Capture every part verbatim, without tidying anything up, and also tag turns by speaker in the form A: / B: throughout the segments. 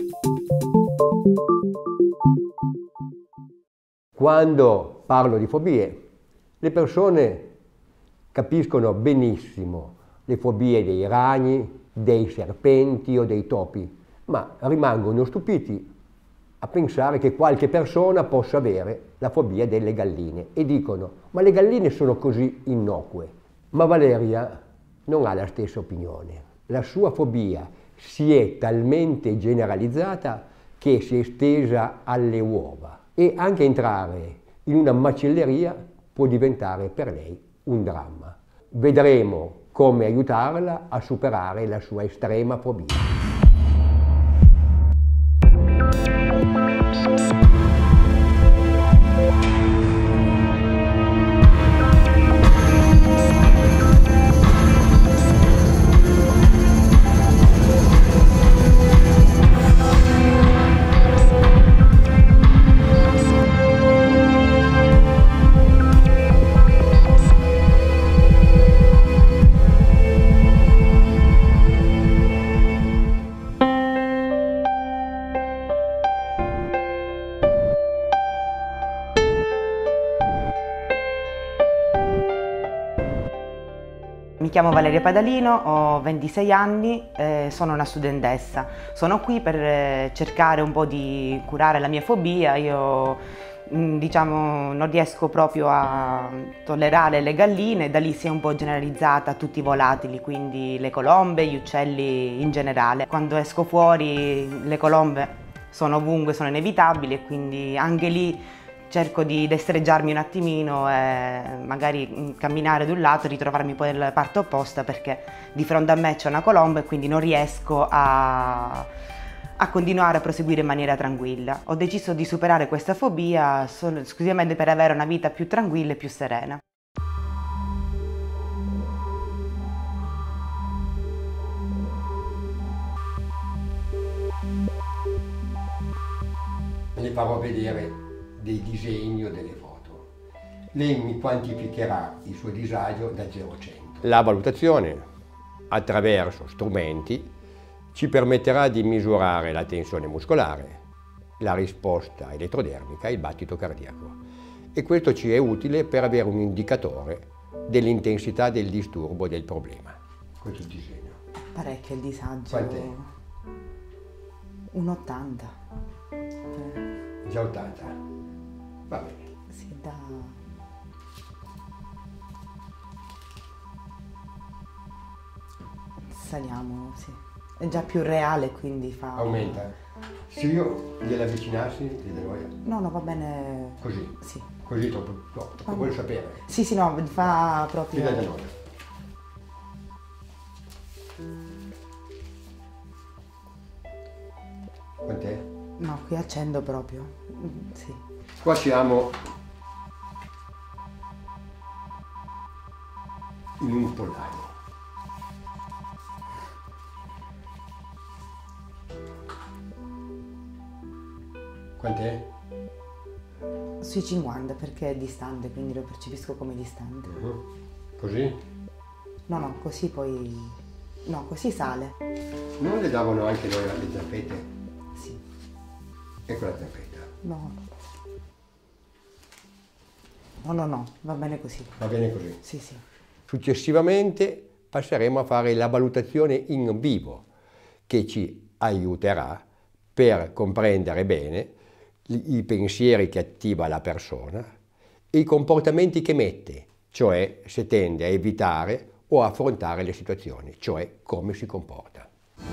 A: Quando parlo di fobie, le persone capiscono benissimo le fobie dei ragni, dei serpenti o dei topi, ma rimangono stupiti a pensare che qualche persona possa avere la fobia delle galline e dicono: ma le galline sono così innocue. Ma Valeria non ha la stessa opinione. La sua fobia si è talmente generalizzata che si è estesa alle uova e anche entrare in una macelleria può diventare per lei un dramma. Vedremo come aiutarla a superare la sua estrema fobia.
B: Mi chiamo Valeria Padalino, ho ventisei anni, eh, sono una studentessa. Sono qui per eh, cercare un po' di curare la mia fobia. Io mh, diciamo non riesco proprio a tollerare le galline, da lì si è un po' generalizzata a tutti i volatili, quindi le colombe, gli uccelli in generale. Quando esco fuori le colombe sono ovunque, sono inevitabili e quindi anche lì cerco di destreggiarmi un attimino e magari camminare da un lato e ritrovarmi poi nella parte opposta, perché di fronte a me c'è una colomba e quindi non riesco a, a continuare a proseguire in maniera tranquilla. Ho deciso di superare questa fobia solo, esclusivamente per avere una vita più tranquilla e più serena.
A: Le farò vedere dei disegni o delle foto. Lei mi quantificherà il suo disagio da zero a cento. La valutazione attraverso strumenti ci permetterà di misurare la tensione muscolare, la risposta elettrodermica e il battito cardiaco. E questo ci è utile per avere un indicatore dell'intensità del disturbo del problema. Questo è il disegno.
B: Parecchio il disagio.
A: Quant'è?
B: Un ottanta.
A: Già ottanta. Va bene.
B: Si dà... Saliamo, sì. È già più reale, quindi fa...
A: Aumenta. Se io gliela avvicinassi, gli noia.
B: No, no, va bene...
A: Così?
B: Sì.
A: Così troppo, troppo. Vuole sapere?
B: Sì, sì, no, fa proprio...
A: Fida da noi. Quant'è?
B: No, qui accendo proprio. Sì.
A: Qua siamo in un pollaio. Quant'è?
B: Sui cinquanta, perché è distante, quindi lo percepisco come distante.
A: Uh-huh. Così?
B: No, no, così poi... No, così sale.
A: Non le davano anche noi le zampette?
B: Sì.
A: Ecco la zampetta.
B: No. No, no, no, va bene così.
A: Va bene così?
B: Sì, sì.
A: Successivamente passeremo a fare la valutazione in vivo, che ci aiuterà per comprendere bene i pensieri che attiva la persona e i comportamenti che mette, cioè se tende a evitare o a affrontare le situazioni, cioè come si comporta.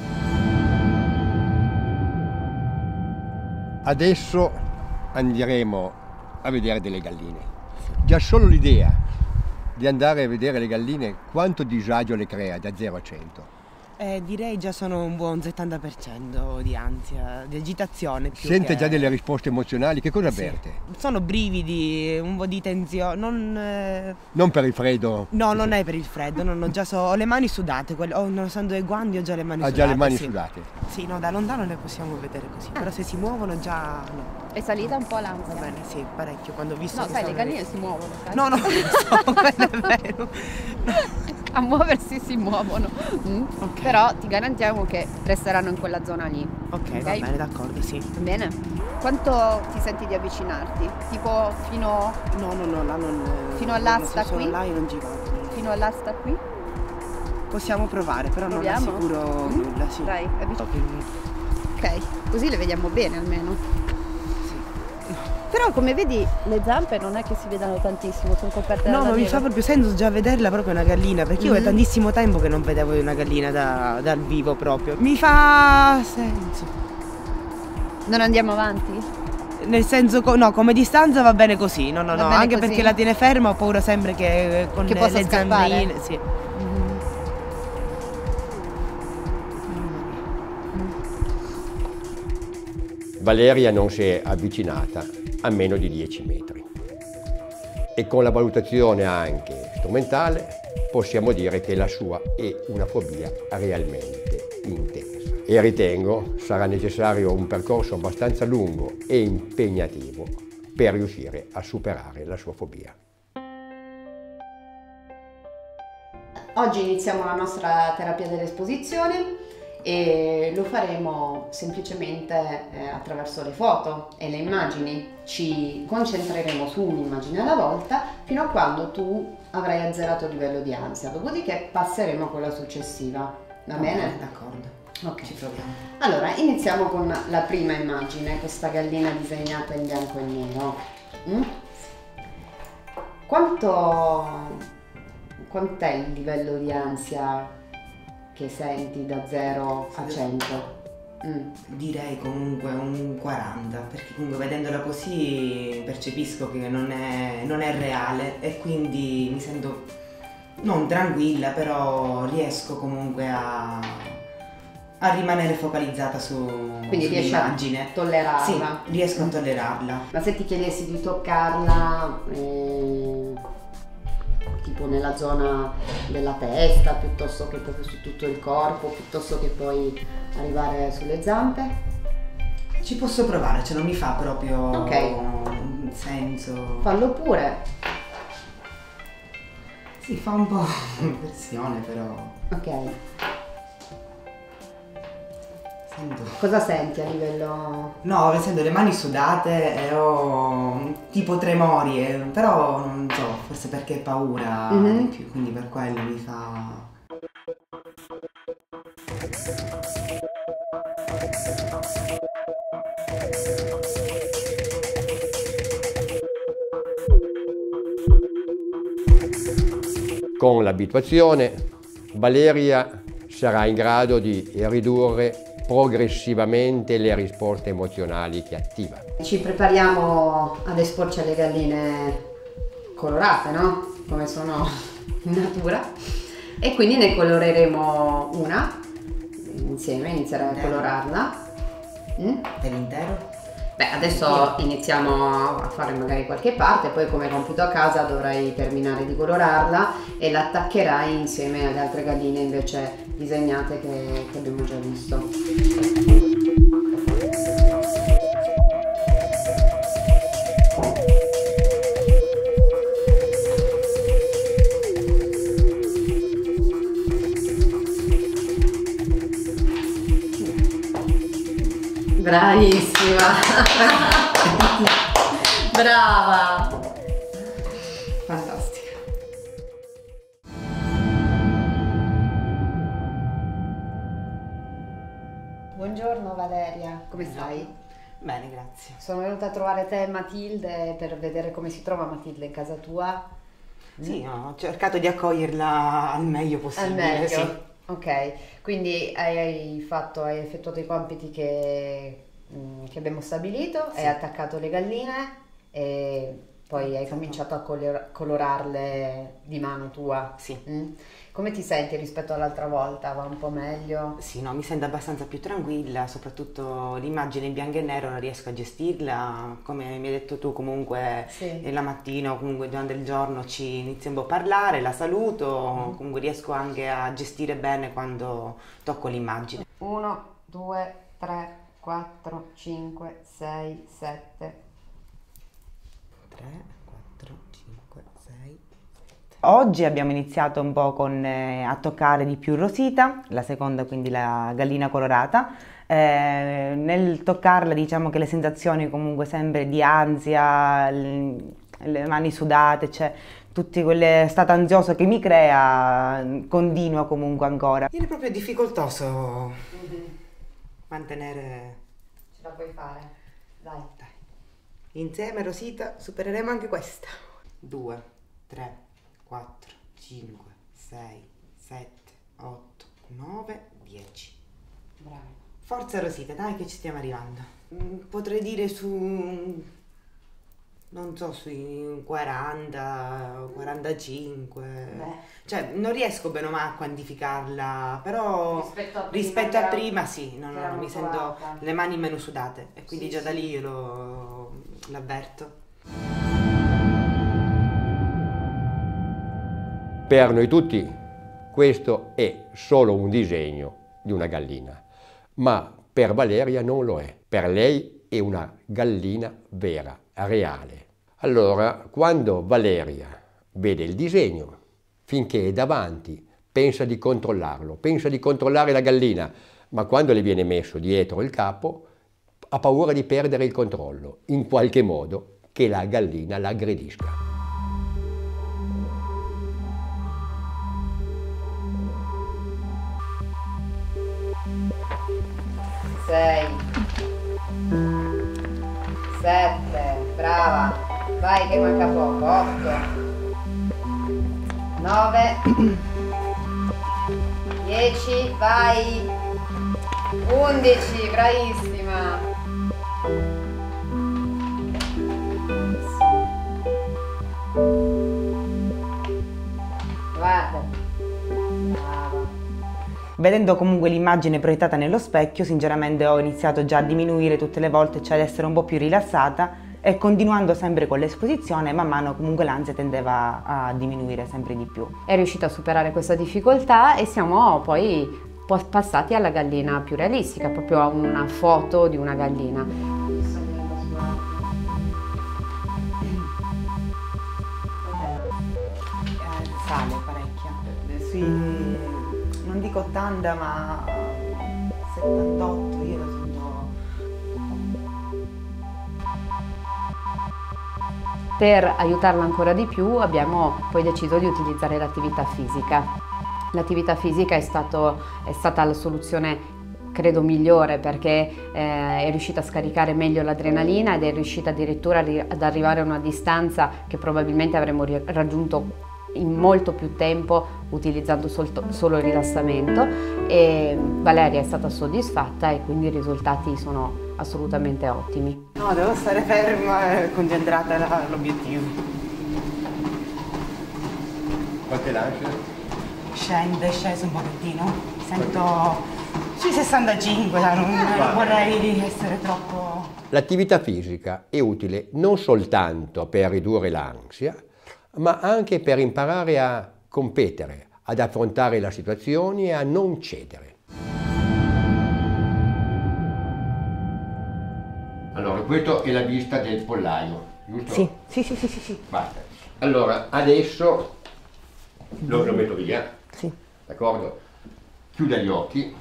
A: Adesso andremo a vedere delle galline. Già solo l'idea di andare a vedere le galline quanto disagio le crea da zero a cento?
B: Eh, direi già sono un buon settanta per cento di ansia, di agitazione. Più
A: Sente
B: che...
A: già delle risposte emozionali, che cosa
B: sì.
A: avverte?
B: Sono brividi, un po' di tensione, non... Eh...
A: Non per il freddo?
B: No, non è per il freddo, no, no, già so, ho le mani sudate, quelle... oh, nonostante i guanti ho già le mani
A: ha
B: sudate.
A: Ha già le mani
B: sì.
A: sudate?
B: Sì, no, da lontano le possiamo vedere così, però se si muovono già no.
C: È salita un po' l'ansia?
B: Va bene, sì, parecchio, quando ho visto...
C: No,
B: che
C: sai, le galline
B: vedendo...
C: si muovono. Sai?
B: No, no, so, quello è vero. No.
C: a muoversi si muovono. Mm.
B: Okay.
C: Però ti garantiamo che resteranno in quella zona lì.
B: Ok,
C: Ok?
B: va bene, d'accordo, sì.
C: Va bene? Quanto ti senti di avvicinarti? Tipo fino,
B: No, no, no, là non...
C: Fino all'asta qui?
B: Là io non ci vado.
C: fino all'asta qui?
B: Possiamo provare, però
C: Proviamo?
B: non assicuro
C: Mm?
B: nulla, sì.
C: Dai, avvic-
B: Ok.
C: ok, così le vediamo bene almeno.
B: Sì.
C: Però come vedi le zampe non è che si vedano tantissimo, sono coperte
B: No,
C: dalla
B: ma mi
C: neve.
B: fa proprio senso già vederla proprio una gallina, perché io
C: Mhm.
B: è tantissimo tempo che non vedevo una gallina da- dal vivo proprio. Mi fa senso.
C: Non andiamo avanti?
B: Nel senso, co- no, come distanza va bene così, no, no,
C: Va
B: no,
C: bene
B: anche
C: così?
B: perché la tiene ferma, ho paura sempre che con
C: Che
B: le,
C: possa
B: le
C: scappare?
B: zampine, sì.
A: Valeria non si è avvicinata a meno di dieci metri e con la valutazione anche strumentale possiamo dire che la sua è una fobia realmente intensa e ritengo sarà necessario un percorso abbastanza lungo e impegnativo per riuscire a superare la sua fobia.
D: Oggi iniziamo la nostra terapia dell'esposizione e lo faremo semplicemente eh, attraverso le foto e le immagini. Ci concentreremo su un'immagine alla volta fino a quando tu avrai azzerato il livello di ansia, dopodiché passeremo a quella successiva. Va bene?
B: D'accordo.
D: Ok.
B: Ci proviamo.
D: Allora, iniziamo con la prima immagine, questa gallina disegnata in bianco e nero. Mm? Quanto, quant'è il livello di ansia che senti da zero a cento? Mm.
B: Direi comunque un quaranta, perché comunque vedendola così percepisco che non è, non è reale e quindi mi sento non tranquilla, però riesco comunque a, a rimanere focalizzata su,
D: Quindi riesci a
B: sull'immagine.
D: tollerarla?
B: Sì, riesco a tollerarla.
D: Ma se ti chiedessi di toccarla, eh, tipo nella zona della testa, piuttosto che proprio su tutto il corpo, piuttosto che poi arrivare sulle zampe?
B: Ci posso provare, cioè non mi fa proprio
D: Ok.
B: un senso.
D: Fallo pure.
B: Sì, fa un po' impressione, però
D: Ok.
B: sento.
D: Cosa senti a livello...
B: No, sento le mani sudate e ho tipo tremori, eh, però non so, forse perché è paura
D: Mhm.
B: di più, quindi per quello mi fa.
A: Con l'abituazione Valeria sarà in grado di ridurre progressivamente le risposte emozionali che attiva.
D: Ci prepariamo ad esporci alle galline colorate, no? Come sono in natura. E quindi ne coloreremo una insieme, inizierai a colorarla. Mm?
B: Per l'intero?
D: Beh, adesso iniziamo a fare magari qualche parte, poi come compito a casa dovrai terminare di colorarla e la attaccherai insieme alle altre galline invece disegnate che, che abbiamo già visto. Bravissima! Brava!
B: Fantastica.
D: Buongiorno Valeria, come stai?
B: Bene, grazie.
D: Sono venuta a trovare te e Matilde per vedere come si trova Matilde in casa tua.
B: Sì, ho cercato di accoglierla al meglio
D: Al
B: possibile.
D: meglio?
B: Sì.
D: Ok, quindi hai, fatto, hai effettuato i compiti che, mm, che abbiamo stabilito,
B: Sì.
D: hai attaccato le galline e poi hai cominciato a color- colorarle di mano tua.
B: Sì.
D: Mm? Come ti senti rispetto all'altra volta? Va un po' meglio?
B: Sì, no, mi sento abbastanza più tranquilla, soprattutto l'immagine in bianco e nero non riesco a gestirla, come mi hai detto tu comunque
D: Sì.
B: eh, la mattina o comunque durante il giorno ci iniziamo a parlare, la saluto,
D: Mm.
B: comunque riesco anche a gestire bene quando tocco l'immagine.
D: uno, due, tre, quattro, cinque, sei, sette.
B: tre, quattro, cinque, sei, sette. Oggi abbiamo iniziato un po' con, eh, a toccare di più Rosita, la seconda quindi la gallina colorata. Eh, nel toccarla diciamo che le sensazioni comunque sempre di ansia, l- le mani sudate, cioè tutti quelle stato ansioso che mi crea, continua comunque ancora. Viene proprio difficoltoso mm-hmm. mantenere...
D: Ce la puoi fare, dai.
B: Dai. Insieme Rosita supereremo anche questa. Due, tre, quattro, cinque, sei, sette, otto, nove, dieci.
D: Brava.
B: Forza Rosita, dai che ci stiamo arrivando. Potrei dire su, non so, sui quaranta, quarantacinque. Beh. Cioè non riesco bene o male a quantificarla, però rispetto a prima, rispetto a prima sì, no, no, no, mi sento alta. Le mani meno sudate e quindi sì, già sì. Da lì io lo, l'avverto.
A: Per noi tutti questo è solo un disegno di una gallina, ma per Valeria non lo è. Per lei è una gallina vera, reale. Allora, quando Valeria vede il disegno, finché è davanti, pensa di controllarlo, pensa di controllare la gallina, ma quando le viene messo dietro il capo, ha paura di perdere il controllo, in qualche modo che la gallina la aggredisca.
D: Sei, sette, brava, vai che manca poco, otto, nove, dieci, vai, undici, bravissima. Guarda, brava.
B: Vedendo comunque l'immagine proiettata nello specchio, sinceramente ho iniziato già a diminuire tutte le volte, cioè ad essere un po' più rilassata, e continuando sempre con l'esposizione, man mano comunque l'ansia tendeva a diminuire sempre di più.
E: È riuscita a superare questa difficoltà e siamo poi passati alla gallina più realistica, proprio a una foto di una gallina.
B: Sale parecchio. Sì. Non dico ottanta, ma settantotto, io lo sento.
E: Per aiutarla ancora di più abbiamo poi deciso di utilizzare l'attività fisica. L'attività fisica è, stato, è stata la soluzione, credo, migliore, perché eh, è riuscita a scaricare meglio l'adrenalina ed è riuscita addirittura ad arrivare a una distanza che probabilmente avremmo raggiunto in molto più tempo utilizzando solto, solo il rilassamento, e Valeria è stata soddisfatta e quindi i risultati sono assolutamente ottimi.
B: No, devo stare ferma e concentrata all'obiettivo.
A: Quante lancia?
B: Scende, è sceso un pochettino, sento sui sessantacinque, non, non vorrei essere troppo...
A: L'attività fisica è utile non soltanto per ridurre l'ansia, ma anche per imparare a competere, ad affrontare le situazioni e a non cedere. Allora, questa è la vista del pollaio, giusto?
B: Sì, sì, sì, sì, sì, sì.
A: Basta. Allora, adesso lo, lo metto via,
B: sì.
A: D'accordo? Chiuda gli occhi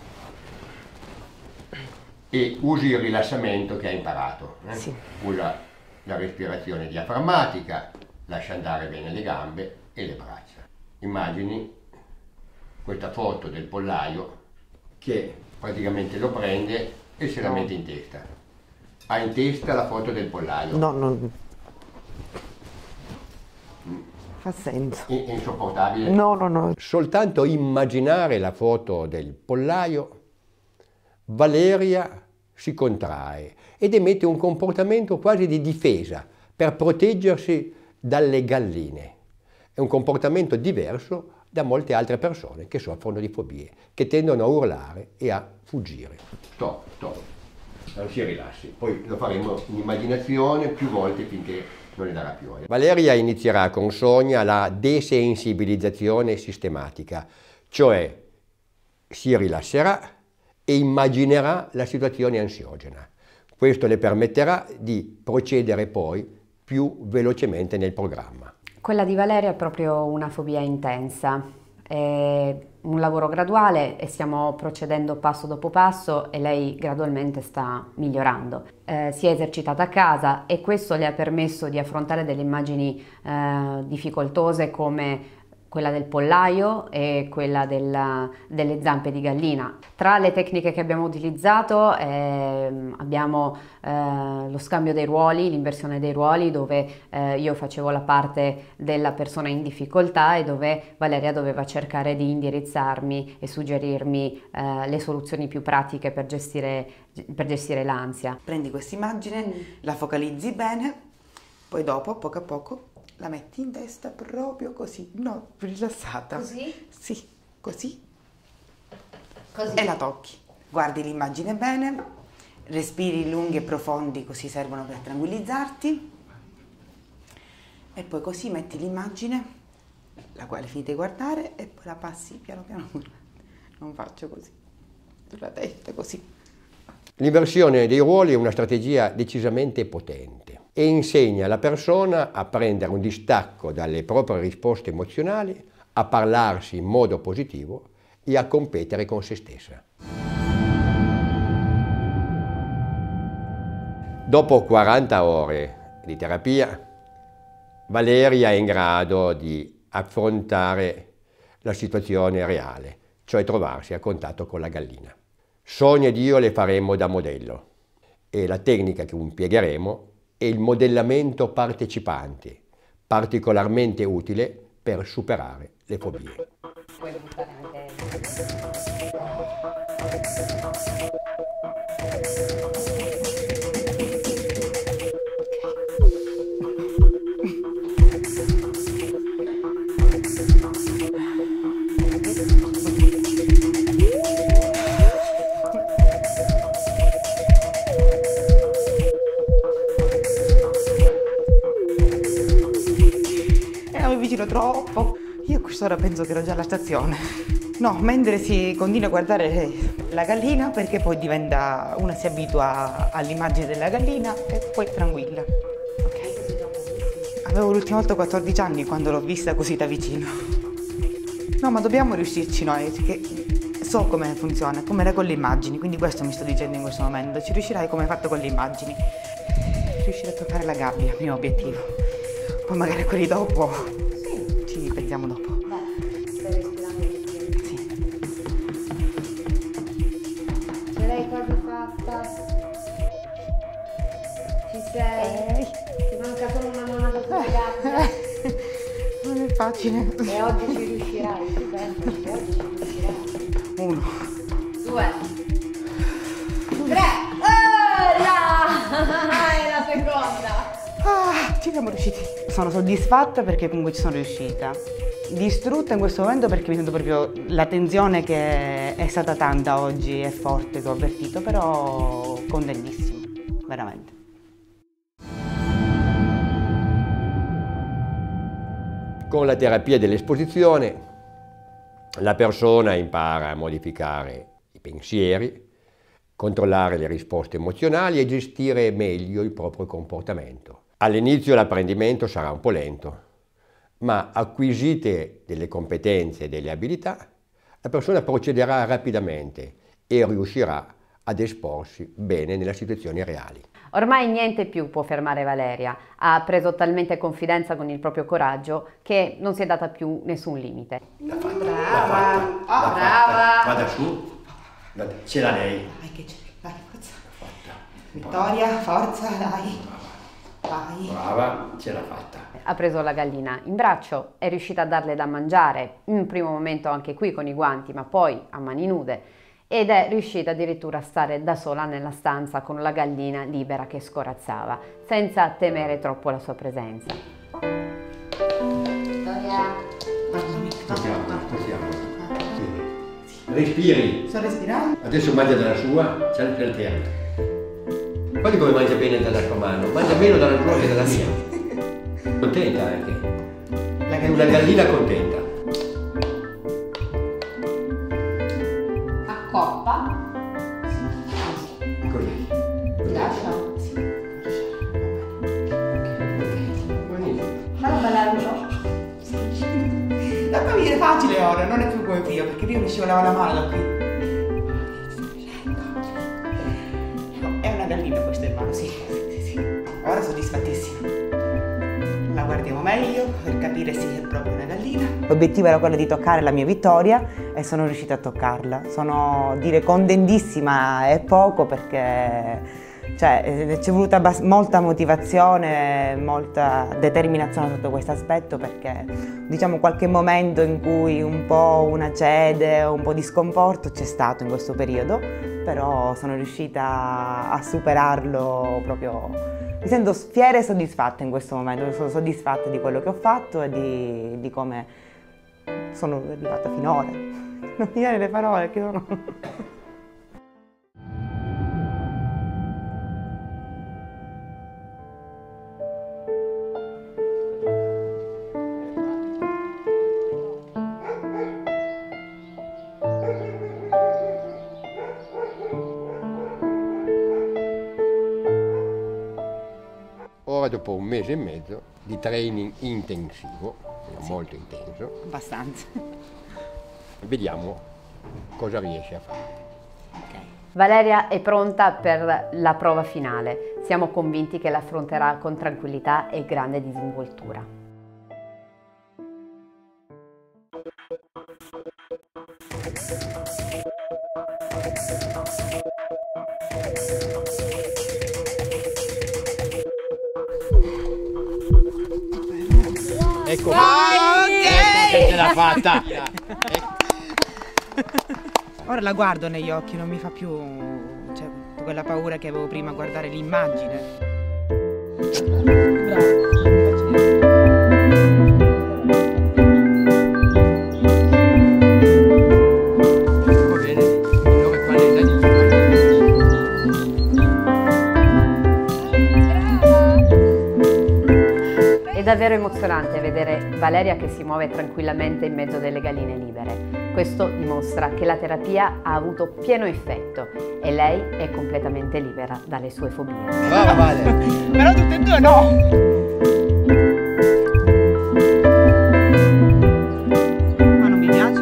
A: e usi il rilassamento che hai imparato. Eh?
B: Sì.
A: Usa la respirazione diaframmatica, lascia andare bene le gambe e le braccia. Immagini questa foto del pollaio che praticamente lo prende e se la mette in testa. Ha in testa la foto del pollaio.
B: No, non... Fa senso.
A: È insopportabile?
B: No, no, no.
A: Soltanto immaginare la foto del pollaio, Valeria si contrae ed emette un comportamento quasi di difesa per proteggersi dalle galline. È un comportamento diverso da molte altre persone che soffrono di fobie, che tendono a urlare e a fuggire. Stop, stop, non si rilassi, poi lo faremo in immaginazione più volte finché non ne darà più. Valeria inizierà con Sonia la desensibilizzazione sistematica, cioè si rilasserà e immaginerà la situazione ansiogena. Questo le permetterà di procedere poi più velocemente nel programma.
E: Quella di Valeria è proprio una fobia intensa, è un lavoro graduale e stiamo procedendo passo dopo passo e lei gradualmente sta migliorando. Eh, si è esercitata a casa e questo le ha permesso di affrontare delle immagini eh, difficoltose come quella del pollaio e quella della, delle zampe di gallina. Tra le tecniche che abbiamo utilizzato eh, abbiamo eh, lo scambio dei ruoli, l'inversione dei ruoli, dove eh, io facevo la parte della persona in difficoltà e dove Valeria doveva cercare di indirizzarmi e suggerirmi eh, le soluzioni più pratiche per gestire, per gestire l'ansia.
B: Prendi questa immagine, mm. la focalizzi bene, poi dopo, poco a poco, la metti in testa proprio così, no, rilassata.
D: Così?
B: Sì, così.
D: Così.
B: E la tocchi. Guardi l'immagine bene, respiri lunghi e profondi, così servono per tranquillizzarti. E poi così metti l'immagine, la quale finite di guardare, e poi la passi piano piano. Non faccio così, sulla testa, così.
A: L'inversione dei ruoli è una strategia decisamente potente e insegna alla persona a prendere un distacco dalle proprie risposte emozionali, a parlarsi in modo positivo e a competere con se stessa. Dopo quaranta ore di terapia, Valeria è in grado di affrontare la situazione reale, cioè trovarsi a contatto con la gallina. Sonia ed io le faremo da modello e la tecnica che impiegheremo è il modellamento partecipante, particolarmente utile per superare le fobie.
B: Troppo. Io a quest'ora penso che ero già alla stazione. No, mentre si continua a guardare la gallina, perché poi diventa, una si abitua all'immagine della gallina e poi tranquilla. Ok. Avevo l'ultima volta quattordici anni quando l'ho vista così da vicino. No, ma dobbiamo riuscirci noi, perché so come funziona, come era con le immagini, quindi questo mi sto dicendo in questo momento. Ci riuscirai come hai fatto con le immagini. Riuscire a toccare la gabbia, mio obiettivo. Poi magari quelli dopo ci pensiamo dopo.
E: Beh, stai respirando di più.
B: Sì.
E: Ce l'hai quasi fatta? Ci sei? Ti manca solo una mano da sulla gabbia.
B: Non è facile.
E: E oggi ci riuscirai, ti penso, oggi ci riuscirai.
B: Uno.
E: Due. Tre. Oh, là! È la seconda.
B: Ah, ci siamo riusciti. Sono soddisfatta perché comunque ci sono riuscita. Distrutta in questo momento perché mi sento proprio la tensione che è stata tanta oggi e forte che ho avvertito, però contentissimo, veramente.
A: Con la terapia dell'esposizione la persona impara a modificare i pensieri, controllare le risposte emozionali e gestire meglio il proprio comportamento. All'inizio l'apprendimento sarà un po' lento, ma acquisite delle competenze e delle abilità, la persona procederà rapidamente e riuscirà ad esporsi bene nelle situazioni reali.
E: Ormai niente più può fermare Valeria, ha preso talmente confidenza con il proprio coraggio che non si è data più nessun limite.
A: L'ha fatta,
B: Brava.
A: l'ha fatta,
B: Oh,
A: l'ha
B: brava.
A: fatta. Vada su, ce l'ha lei.
B: Vai che c'è, vai, forza.
A: Fatta.
B: Vittoria, forza, dai. Vai.
A: Brava, ce l'ha fatta.
E: Ha preso la gallina in braccio, è riuscita a darle da mangiare, in un primo momento anche qui con i guanti, ma poi a mani nude, ed è riuscita addirittura a stare da sola nella stanza con la gallina libera che scorazzava, senza temere troppo la sua presenza.
B: Vittoria.
A: Possiamo, possiamo. Respiri.
B: Sto respirando.
A: Adesso mangia dalla sua, c'è anche alterna. Guardi come mangia bene dalla sua mano, mangia meno dalla tua che dalla mia. Contenta anche.
B: La
A: È una gallina contenta.
D: Accoppa.
A: Così.
D: Lascia.
A: Buonissimo.
D: Fallo ballare un po'.
B: facile ora, non è più come prima, perché prima mi ci voleva la mano da qui. È una gallina questa in mano, sì, sì, sì. Ora soddisfattissima. La guardiamo meglio per capire se è proprio una gallina. L'obiettivo era quello di toccare la mia vittoria e sono riuscita a toccarla. Sono, dire, contentissima è poco, perché cioè, ci è voluta molta motivazione, molta determinazione sotto questo aspetto, perché diciamo qualche momento in cui un po' una cede, un po' di sconforto c'è stato in questo periodo, però sono riuscita a superarlo proprio. Mi sento fiera e soddisfatta in questo momento, sono soddisfatta di quello che ho fatto e di, di come sono arrivata finora. Non mi viene le parole, che sono...
A: Ora, dopo un mese e mezzo di training intensivo, sì, molto intenso,
B: abbastanza,
A: vediamo cosa riesce a fare.
E: Okay. Valeria è pronta per la prova finale. Siamo convinti che l'affronterà con tranquillità e grande disinvoltura.
A: Ecco, ah, okay, ecco che l'ha fatta.
B: Ora la guardo negli occhi, non mi fa più, cioè, quella paura che avevo prima a guardare l'immagine. Bravo.
E: È davvero emozionante vedere Valeria che si muove tranquillamente in mezzo delle galline libere. Questo dimostra che la terapia ha avuto pieno effetto e lei è completamente libera dalle sue fobie.
A: Brava Vale!
B: Però tutte e due no! Ma non mi piace?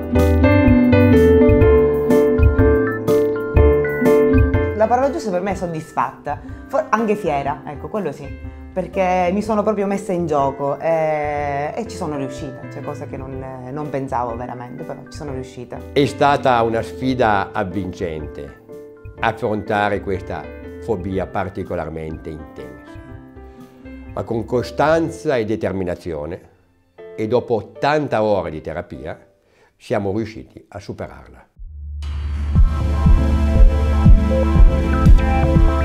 B: La parola giusta per me è soddisfatta, anche fiera, ecco, quello sì. Perché mi sono proprio messa in gioco e, e ci sono riuscita, cioè cosa che non, non pensavo veramente, però ci sono riuscita.
A: È stata una sfida avvincente affrontare questa fobia particolarmente intensa, ma con costanza e determinazione, e dopo ottanta ore di terapia siamo riusciti a superarla.